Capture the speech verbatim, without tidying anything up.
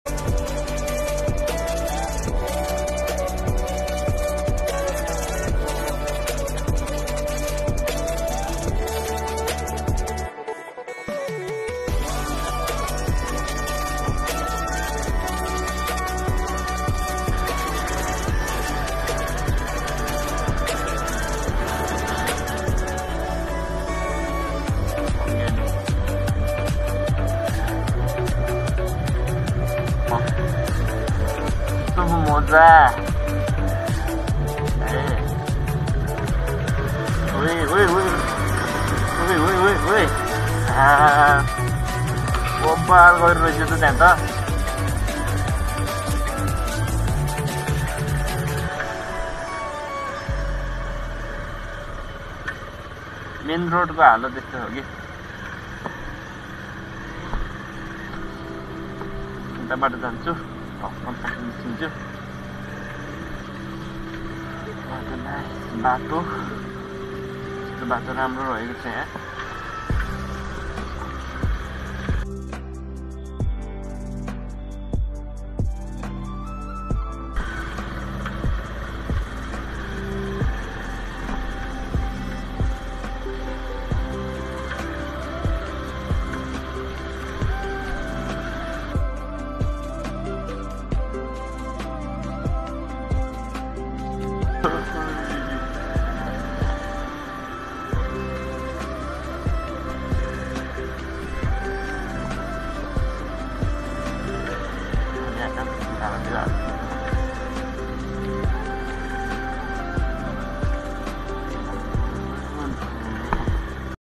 मजा Ui, ui, ui. Ui, ui, ui, ui. Ah. Bobal गरिरहेछ त त्यहाँ त मेन रोडको हालत त्यस्तो हो कि उताबाट जान्छु निस्किन्छु बाटो बाटो बाटो राम्रो रहेको छ यहाँ